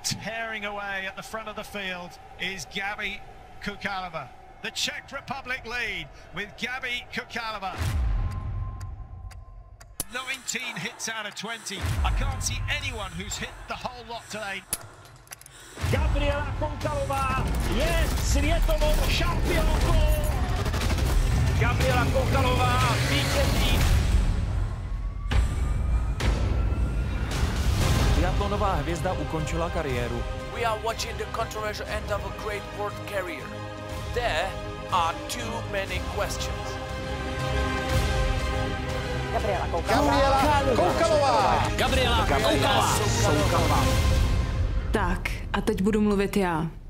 Tearing away at the front of the field is Gabi Soukalová. The Czech Republic lead with Gabi Soukalová. 19 hits out of 20. I can't see anyone who's hit the whole lot today. Gabriela Soukalová je světovou šampionkou. Gabriela Soukalová vítězí. Biatlonová hvězda ukončila kariéru. We are watching the controversial end of a great world career. There are too many questions. Gabriela Soukalová. Gabriela Soukalová. Tak, a teď budu mluvit já.